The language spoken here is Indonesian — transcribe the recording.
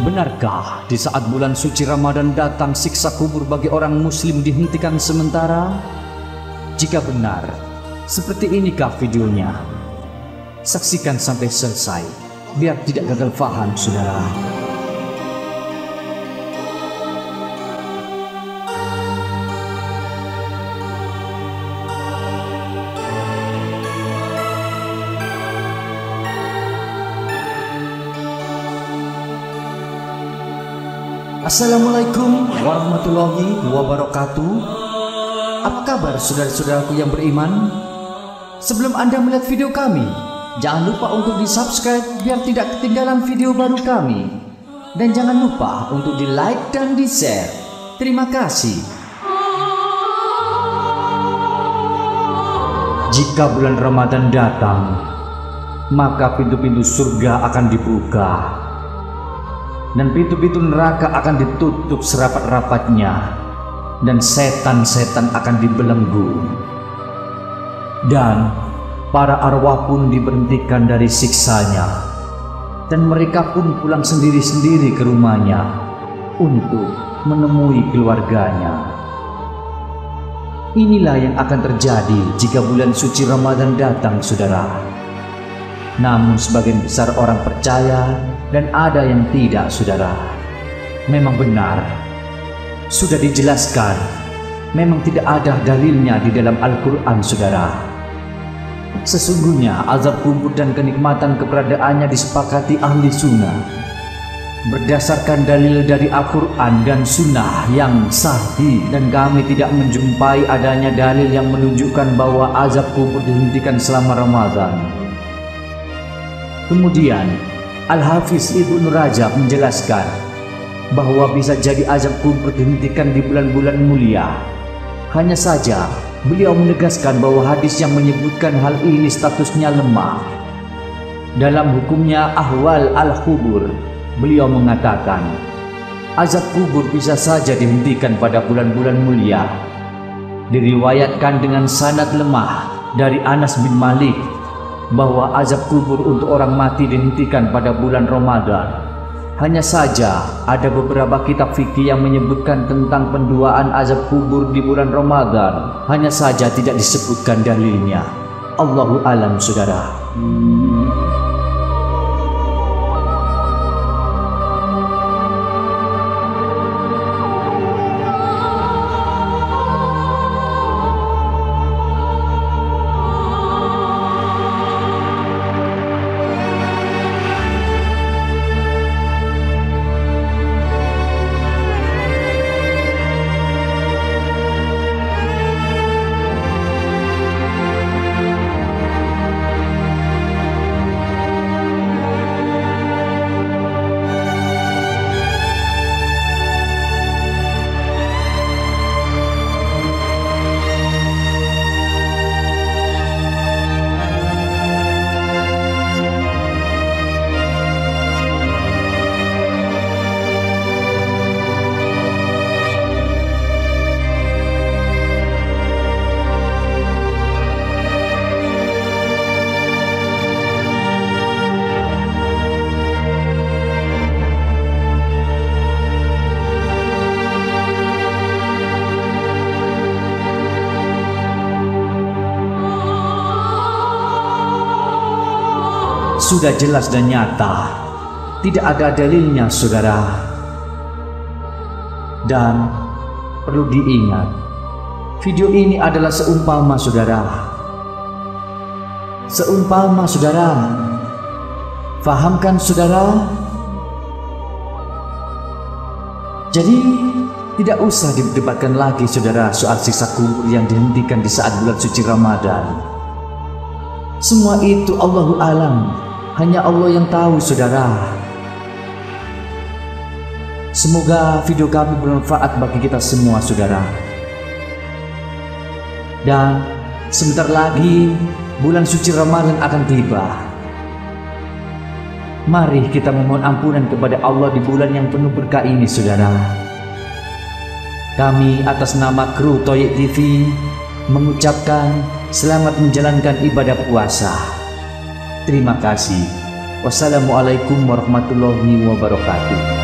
Benarkah di saat bulan suci Ramadan datang siksa kubur bagi orang muslim dihentikan sementara? Jika benar, seperti inikah videonya? Saksikan sampai selesai, biar tidak gagal paham, saudara. Assalamualaikum warahmatullahi wabarakatuh. Apa kabar saudara-saudaraku yang beriman? Sebelum Anda melihat video kami, jangan lupa untuk di-subscribe biar tidak ketinggalan video baru kami. Dan jangan lupa untuk di-like dan di-share. Terima kasih. Jika bulan Ramadan datang, maka pintu-pintu surga akan dibuka dan pintu-pintu neraka akan ditutup serapat-rapatnya, dan setan-setan akan dibelenggu, dan para arwah pun diberhentikan dari siksanya, dan mereka pun pulang sendiri-sendiri ke rumahnya untuk menemui keluarganya. Inilah yang akan terjadi jika bulan suci Ramadan datang, saudara. Namun sebagian besar orang percaya dan ada yang tidak, saudara. Memang benar, sudah dijelaskan, memang tidak ada dalilnya di dalam Al-Quran, saudara. Sesungguhnya azab kubur dan kenikmatan keberadaannya disepakati ahli sunnah berdasarkan dalil dari Al-Quran dan sunnah yang sahih, dan kami tidak menjumpai adanya dalil yang menunjukkan bahwa azab kubur dihentikan selama Ramadan. Kemudian Al-Hafiz Ibnu Rajab menjelaskan bahwa bisa jadi azab kubur dihentikan di bulan-bulan mulia. Hanya saja beliau menegaskan bahwa hadis yang menyebutkan hal ini statusnya lemah. Dalam hukumnya Ahwal Al-Qubur, beliau mengatakan azab kubur bisa saja dihentikan pada bulan-bulan mulia. Diriwayatkan dengan sanad lemah dari Anas bin Malik bahwa azab kubur untuk orang mati dihentikan pada bulan Ramadan. Hanya saja ada beberapa kitab fikih yang menyebutkan tentang penduaan azab kubur di bulan Ramadan. Hanya saja tidak disebutkan dalilnya. Allahu alam, saudara. Sudah jelas dan nyata, tidak ada dalilnya, saudara. Dan perlu diingat, video ini adalah seumpama, saudara. Seumpama, saudara. Fahamkan, saudara? Jadi tidak usah didebatkan lagi, saudara, soal siksa kubur yang dihentikan di saat bulan suci Ramadan. Semua itu Allahu alam. Hanya Allah yang tahu, saudara. Semoga video kami bermanfaat bagi kita semua, saudara. Dan sebentar lagi bulan suci Ramadan akan tiba. Mari kita memohon ampunan kepada Allah di bulan yang penuh berkah ini, saudara. Kami atas nama kru Toyib TV mengucapkan selamat menjalankan ibadah puasa. Terima kasih. Wassalamualaikum warahmatullahi wabarakatuh.